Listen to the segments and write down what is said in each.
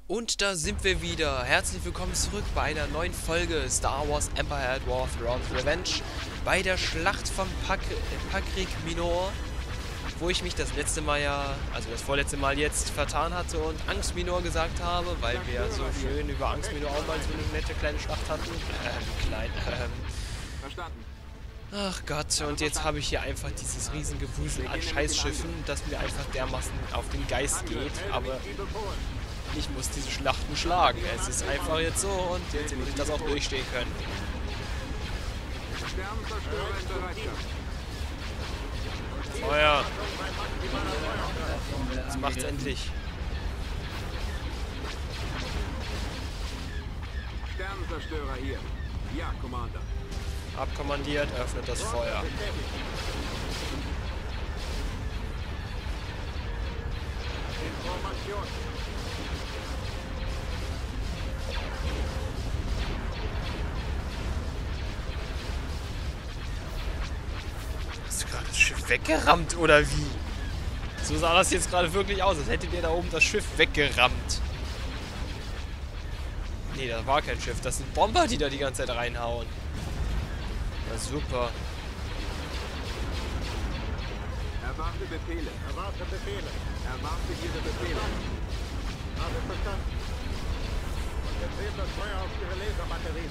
Und da sind wir wieder. Herzlich willkommen zurück bei einer neuen Folge Star Wars Empire at War Thrawn's Revenge. Bei der Schlacht von Pakrik Minor, wo ich mich das letzte Mal also das vorletzte Mal jetzt vertan hatte und Angst Minor gesagt habe, weil wir so schön über Angst Minor auch mal so eine nette kleine Schlacht hatten. Verstanden. Ach Gott, und jetzt habe ich hier einfach dieses riesen Gewusel an Scheißschiffen, das mir einfach dermaßen auf den Geist geht, aber ich muss diese Schlachten schlagen. Es ist einfach jetzt so und jetzt muss ich das auch durchstehen können. Feuer! Jetzt macht's endlich. Sternenzerstörer hier. Ja, Commander. Abkommandiert, öffnet das Feuer. Information. Hast du gerade das Schiff weggerammt oder wie? So sah das jetzt gerade wirklich aus, als hättet ihr da oben das Schiff weggerammt. Nee, das war kein Schiff, das sind Bomber, die da die ganze Zeit reinhauen. Na super. Erwarte Befehle. Erwarte Befehle. Erwarte Ihre Befehle. Habe verstanden. Konzentriert das Feuer auf Ihre Laserbatterien.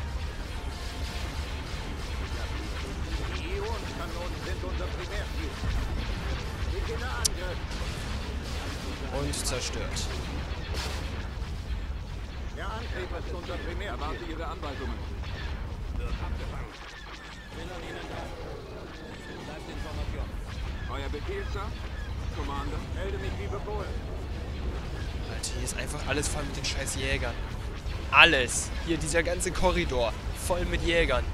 Die Ionenkanonen sind unser Primärziel. Beginne Angriff. Und zerstört. Der Antrieb ist unser Primärziel. Erwarte Ihre Anweisungen. Euer Befehl, Sir? Commander. Melde mich wie befohlen. Alter, hier ist einfach alles voll mit den scheiß Jägern. Alles. Hier, dieser ganze Korridor. Voll mit Jägern.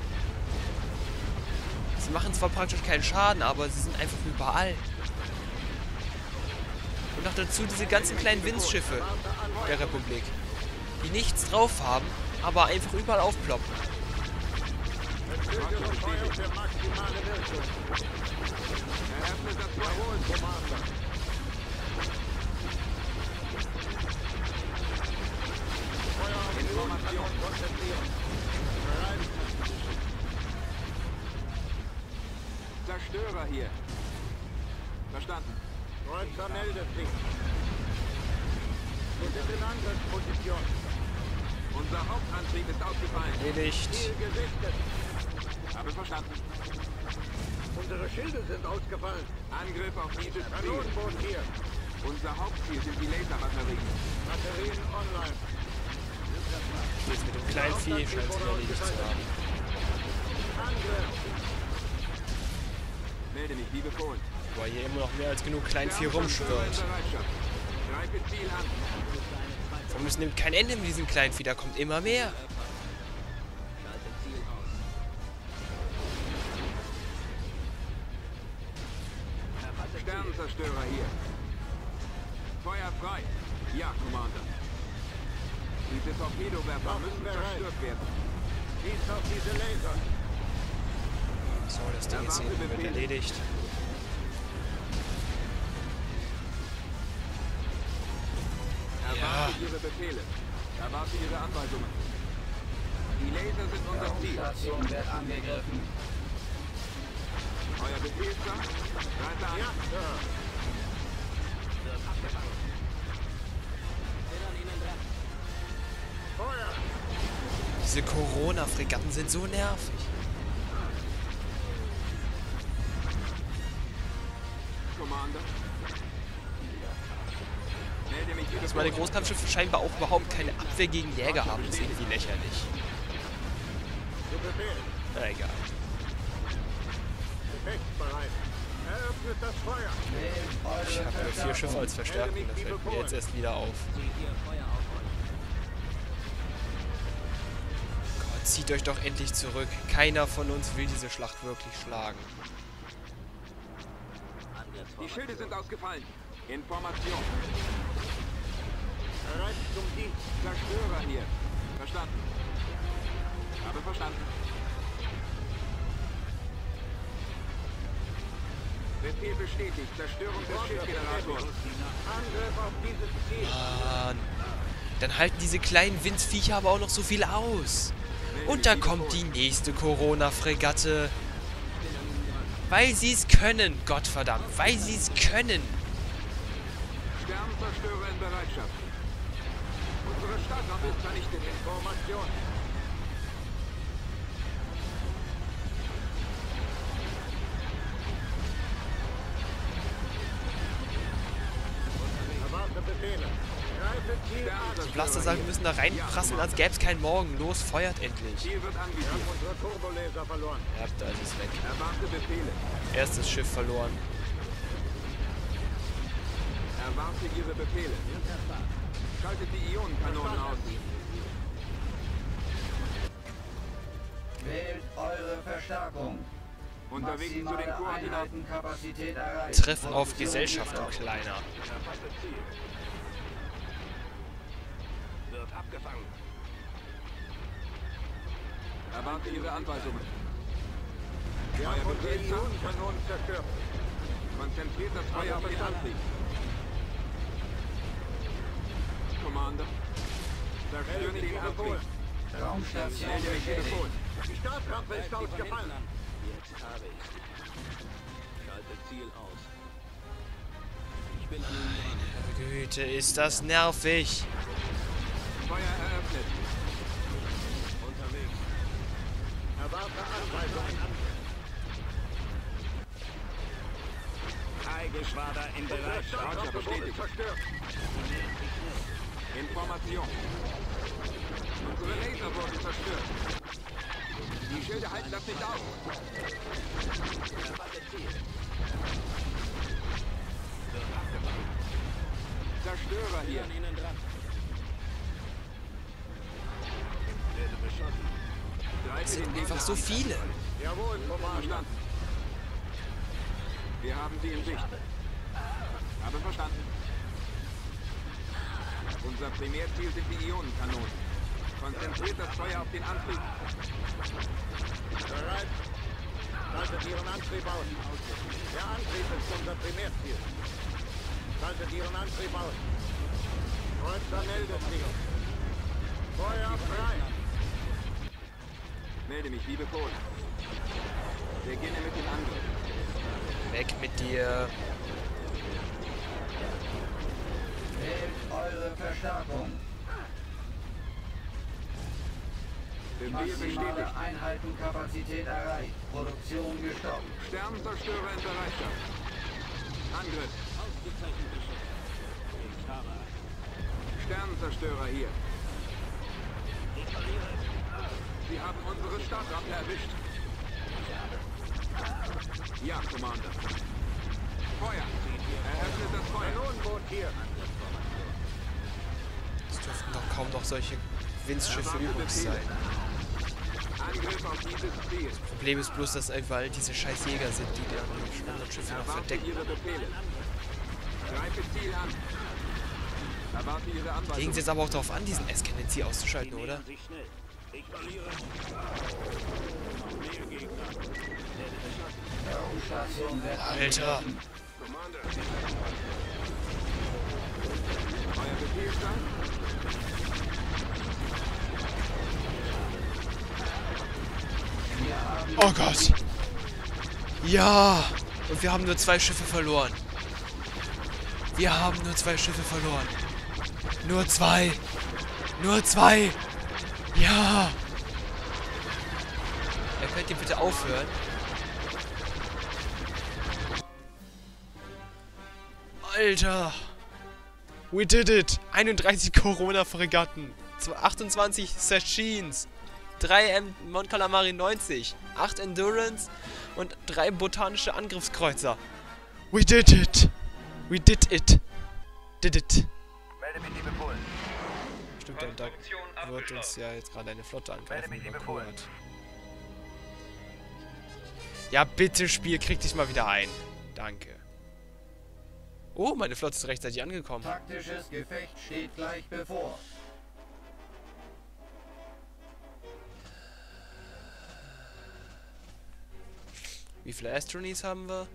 Sie machen zwar praktisch keinen Schaden, aber sie sind einfach überall. Und noch dazu diese ganzen kleinen Winzschiffe der Republik. Die nichts drauf haben, aber einfach überall aufploppen. Zögere Feuer für maximale Wirkung. Eröffnet das Feuer. Jawohl, Commander. Feuer auf die Ionenkanonen konzentrieren. Bereit. Zerstörer hier. Verstanden. Kreuzer meldet sich. Wir sind in Angriffsposition. Unser Hauptantrieb ist ausgefallen. Erledigt. Ziel gesichtet. Habe verstanden. Unsere Schilde sind ausgefallen. Angriff auf dieses Ziel. Kanonenboot hier. Unser Hauptziel sind die Laserbatterien. Batterien online. Jetzt mit dem kleinen Vieh scheint es erledigt zu haben. Angriff. Melde mich wie befohlen. Boah, hier immer noch mehr als genug Kleinvieh rumschwirrt. Greife Ziel an. Vor allem, es nimmt kein Ende mit diesem Kleinvieh, da kommt immer mehr. Sternenzerstörer hier. Feuer frei. Ja, Commander. Diese Torpedowerfer müssen zerstört werden. Schießt auf diese Laser. So, das Ding jetzt hier wird erledigt. Erwarte Ihre Befehle. Erwarte Ihre Anweisungen. Die Laser sind unser Ziel. Station wird angegriffen. Euer Befehl, Sir? Greife an. Ja, Sir. Feuer. Diese Corona-Fregatten sind so nervig. Commander. Melde mich wie Dass meine befohlen. Großkampfschiffe scheinbar auch überhaupt keine Abwehr gegen Jäger haben, ist irgendwie lächerlich. Zu Befehl. Na egal. Gefechtsbereit. Eröffnet das Feuer. Ich habe nur 4 Schiffe als Verstärkung, das fällt mir jetzt erst wieder auf. Gott, zieht euch doch endlich zurück. Keiner von uns will diese Schlacht wirklich schlagen. Die Schilde sind ausgefallen. Information. Bereit zum Dienst. Zerstörer hier. Verstanden. Habe verstanden. Befehl bestätigt. Zerstörung des Schiffgenerators. Angriff auf dieses Ziel. Mann. Dann halten diese kleinen Windsviecher aber auch noch so viel aus. Und da kommt die nächste Corona-Fregatte. Weil sie es können, Gottverdammt, weil sie es können. Sternzerstörer in Bereitschaft. Unsere Stadt ist vernichtet. Information. Erwarte Befehle. Greife Ziel an. Die Blaster sagen, wir müssen da reinprassen, als gäbe es keinen Morgen. Los, feuert endlich. Ziel wird Wir anvisiert. haben unsere Turbolaser verloren. Ja, da ist es weg. Erwarte Befehle. Erstes Schiff verloren. Erwarte Ihre Befehle. Schaltet die Ionenkanonen aus. Wählt eure Verstärkung. Unterwegs zu den Maximale Koordinaten. Einheitenkapazität erreicht. Treffen auf Produktion Gesellschaft, du gestoppt. Kleiner. Wird abgefangen. Erwarte Ihre Anweisungen. Wir haben unsere Ionenkanonen zerstört. Konzentriert das Feuer auf den Antrieb. Commander. Zerstören den Antrieb. Raumstation Melde mich beschädigt. Telefon. Die Startrampe ist ausgefallen. Jetzt habe ich sie. Schalte Ziel aus. Ich bin an Ihnen dran. Güte, ist das nervig. Feuer eröffnet. Unterwegs. Erwarte Anweisungen. Eigeschwader in Unsere Startrampe wurde zerstört. Information. Unsere Laser wurden zerstört. Die Schilde halten das nicht aus. Zerstörer hier. Werde beschossen. Es sind einfach so viele. Jawohl, Commander. Verstanden. Wir haben sie in Sicht. Habe verstanden. Unser Primärziel sind die Ionenkanonen. Konzentriert das Feuer auf den Antrieb. Bereit? Schaltet Ihren Antrieb aus. Der Antrieb ist unser Primärziel. Schaltet Ihren Antrieb aus. Kreuzer meldet sich. Feuer frei. Melde mich, liebe Polen. Beginne mit dem Angriff. Weg mit dir. Wählt eure Verstärkung. Befehl Maximale bestätigt. Einheitenkapazität erreicht. Produktion gestoppt. Sternenzerstörer in Bereitschaft. Angriff. Sternenzerstörer hier. Sie haben unsere Startrampe erwischt. Ja, Commander. Feuer. Eröffnet das Feuer. Kanonenboot hier. Es dürften doch kaum noch solche Windschiffe übrig sein. Angriff auf dieses Ziel. Problem ist bloß, dass überall diese scheiß Jäger sind, die dann die anderen Schiffe noch Erwarte verdecken. Ihre Befehle. Greife Ziel an. Erwarte Ihre Legen Anweisungen. sie jetzt aber auch darauf an, diesen Ascendancy auszuschalten, oder? Raumstation wird Alter! Commander. Euer Befehlsstand? Oh Gott! Ja! Und wir haben nur 2 Schiffe verloren. Wir haben nur 2 Schiffe verloren. Nur 2! Nur 2! Ja! Könnt ihr bitte aufhören? Alter! We did it! 31 Corona-Fregatten, 28 Sashins, 3 Mon Calamari 90, 8 Endurance und 3 botanische Angriffskreuzer. We did it! We did it! Did it! Melde mich, liebe Polen. Stimmt, da wird uns ja jetzt gerade eine Flotte angreifen. mich, liebe über Polen. Kuwait. Ja, bitte, Spiel, krieg dich mal wieder ein. Danke. Oh, meine Flotte ist rechtzeitig angekommen. Taktisches Gefecht steht gleich bevor. Wie viele Astronies haben wir?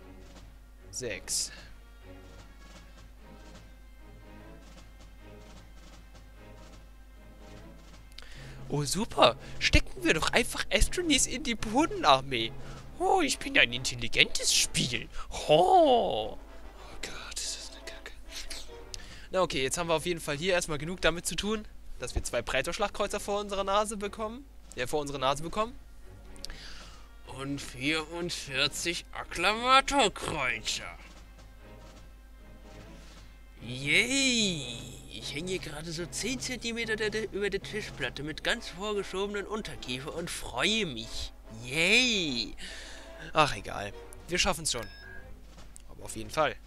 6. Oh, super. Stecken wir doch einfach Astronees in die Bodenarmee. Oh, ich bin ja ein intelligentes Spiel. Oh. Oh Gott, ist das eine Kacke. Na okay, jetzt haben wir auf jeden Fall hier erstmal genug damit zu tun, dass wir 2 Praetor-Schlachtkreuzer vor unsere Nase bekommen. Und 44 Akklamatorkreuzer. Yay! Ich hänge hier gerade so 10 cm über der Tischplatte mit ganz vorgeschobenen Unterkiefer und freue mich. Yay! Ach, egal. Wir schaffen es schon. Aber auf jeden Fall.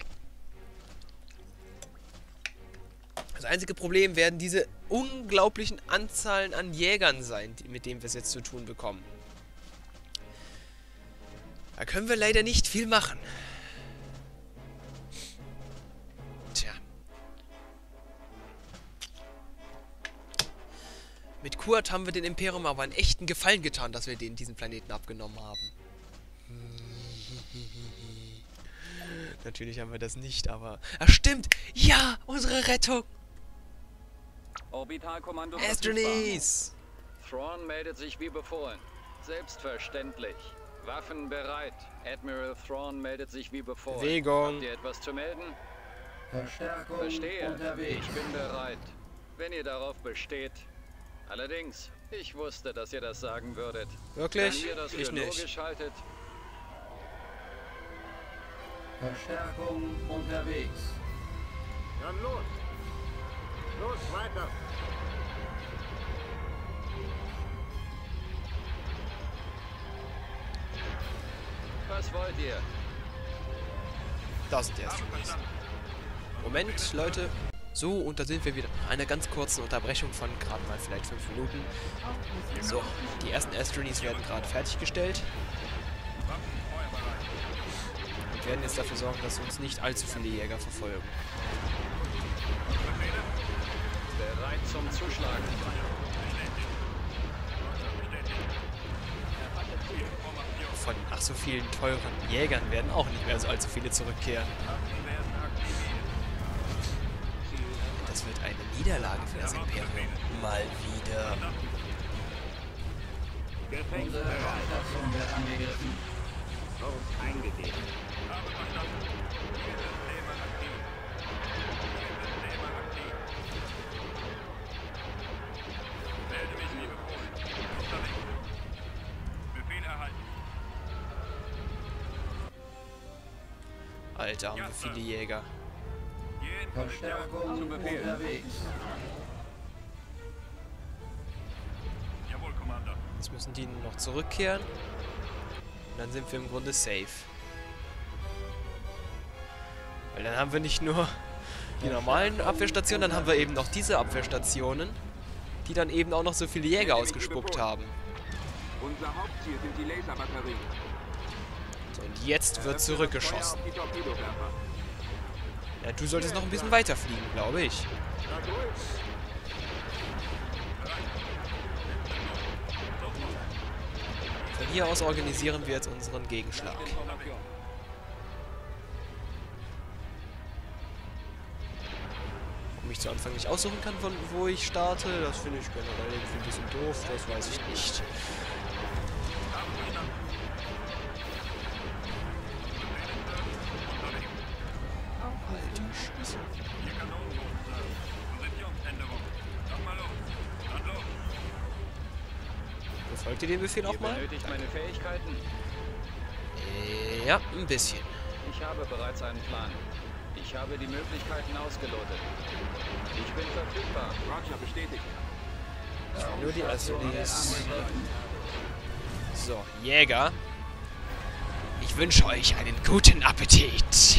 Das einzige Problem werden diese unglaublichen Anzahlen an Jägern sein, mit denen wir es jetzt zu tun bekommen. Da können wir leider nicht viel machen. Tja. Mit Kuat haben wir den Imperium aber einen echten Gefallen getan, dass wir denen diesen Planeten abgenommen haben. Natürlich haben wir das nicht, aber... Ach, stimmt! Ja! Unsere Rettung! Orbitalkommando Astronees! Thrawn meldet sich wie befohlen. Selbstverständlich. Waffen bereit. Admiral Thrawn meldet sich wie befohlen. Bewegung. Habt ihr etwas zu melden? Verstärkung Verstehe. unterwegs. Ich bin bereit. Wenn ihr darauf besteht. Allerdings, ich wusste, dass ihr das sagen würdet. Wirklich? Wenn ihr das für Ich nicht. logisch haltet, Verstärkung unterwegs. Dann los! Los, weiter! was wollt ihr? Da sind die Astronees. Moment, Leute. So, und da sind wir wieder. Einer ganz kurzen Unterbrechung von gerade mal vielleicht 5 Minuten. So, die ersten Astronees werden gerade fertiggestellt. Wir werden jetzt dafür sorgen, dass uns nicht allzu viele Jäger verfolgen. Bereit zum Zuschlagen. Von ach so vielen teuren Jägern werden auch nicht mehr so allzu viele zurückkehren. Das wird eine Niederlage für das Imperium. Mal wieder. Unsere Raumstation wird angegriffen. Eingedeckt. Alter, haben wir viele Jäger. Verstärkung unterwegs. Jetzt müssen die noch zurückkehren. Und dann sind wir im Grunde safe. Weil dann haben wir nicht nur die normalen Abwehrstationen, dann haben wir eben noch diese Abwehrstationen, die dann eben auch noch so viele Jäger ausgespuckt haben. Unser Hauptziel sind die Laserbatterien. So, und jetzt wird zurückgeschossen. Feuer auf die Torpedowerfer. Ja, du solltest noch ein bisschen weiter fliegen, glaube ich. Von hier aus organisieren wir jetzt unseren Gegenschlag. Warum ich zu Anfang nicht aussuchen kann, von wo ich starte, das finde ich generell irgendwie ein bisschen doof, das weiß ich nicht. Alter Scheiße. Befolgt ihr den Befehl auch Ihr mal? benötigt meine Fähigkeiten? Ja, ein bisschen. Ich habe bereits einen Plan. Ich habe die Möglichkeiten ausgelotet. Ich bin verfügbar. Roger, bestätigt. Nur die Astronees. So, Jäger. Ich wünsche euch einen guten Appetit.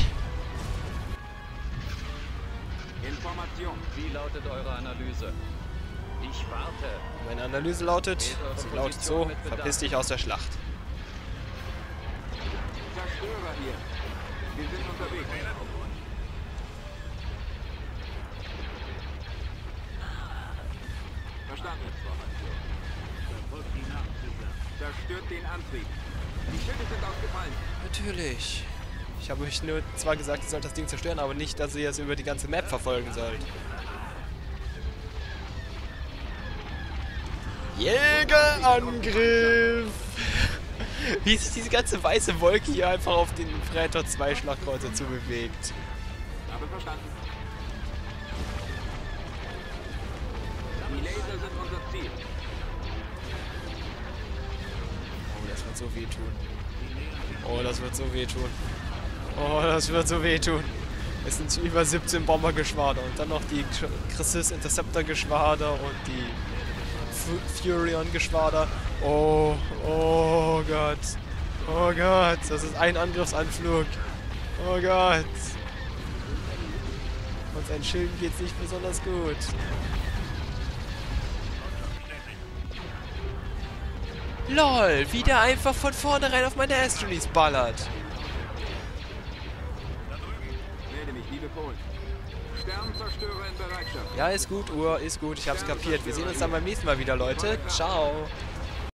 Information. Wie lautet eure Analyse? Ich warte. Meine Analyse lautet, sie lautet so, verpiss dich aus der Schlacht. Zerstörer hier. Wir sind unterwegs. Verstanden. Zerstört den Antrieb. Die Schilde sind ausgefallen. Natürlich. Ich habe euch nur zwar gesagt, ihr sollt das Ding zerstören, aber nicht, dass ihr es über die ganze Map verfolgen sollt. Jägerangriff! Wie sich diese ganze weiße Wolke hier einfach auf den Praetor 2 Schlachtkreuzer zubewegt. Habe verstanden. Die Laser sind unser Ziel. Oh, das wird so wehtun. Oh, das wird so wehtun. Oh, das wird so wehtun. Es sind über 17 Bombergeschwader und dann noch die Chrysis Interceptor-Geschwader und die Furion-Geschwader. Oh, oh Gott. Oh Gott, das ist ein Angriffsanflug. Oh Gott. Und seinen Schilden geht's nicht besonders gut. LOL, wie der einfach von vornherein auf meine Astronies ballert. Melde mich, wie befohlen. Sternzerstörer in Bereitschaft. Ja, ist gut, Uhr, ist gut, ich hab's kapiert. Wir sehen uns dann beim nächsten Mal wieder, Leute. Ciao.